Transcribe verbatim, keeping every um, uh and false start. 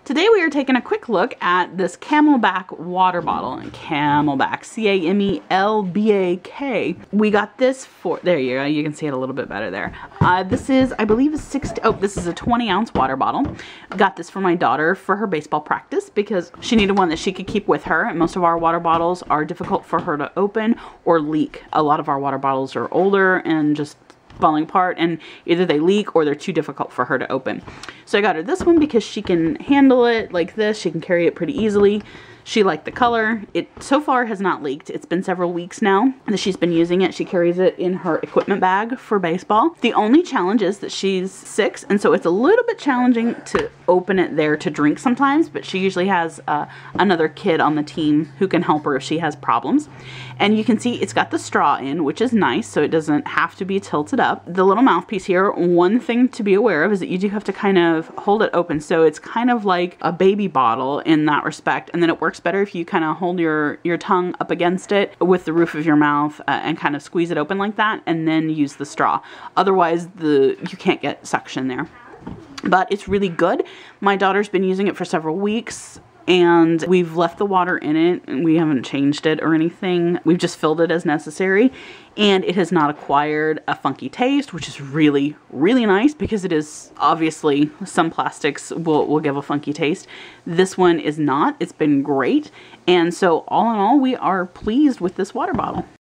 Today we are taking a quick look at this Camelbak water bottle. And Camelbak, C A M E L B A K. We got this for, there you go, you can see it a little bit better there. Uh, this is, I believe, a sixty, oh, this is a twenty ounce water bottle. Got this for my daughter for her baseball practice because she needed one that she could keep with her. And most of our water bottles are difficult for her to open or leak. A lot of our water bottles are older and just falling apart, and either they leak or they're too difficult for her to open. So I got her this one because she can handle it like this. She can carry it pretty easily. She liked the color. It so far has not leaked. It's been several weeks now that she's been using it. She carries it in her equipment bag for baseball. The only challenge is that she's six, and so it's a little bit challenging to open it there to drink sometimes, but she usually has uh, another kid on the team who can help her if she has problems. And you can see it's got the straw in, which is nice, so it doesn't have to be tilted up. The little mouthpiece here, one thing to be aware of is that you do have to kind of hold it open, so it's kind of like a baby bottle in that respect, and then it works better if you kind of hold your your tongue up against it with the roof of your mouth uh, and kind of squeeze it open like that, and then use the straw. Otherwise, the you can't get suction there. But it's really good. My daughter's been using it for several weeks, and we've left the water in it, and we haven't changed it or anything. We've just filled it as necessary, and it has not acquired a funky taste, which is really, really nice because it is obviously some plastics will, will give a funky taste. This one is not. It's been great. And so all in all, we are pleased with this water bottle.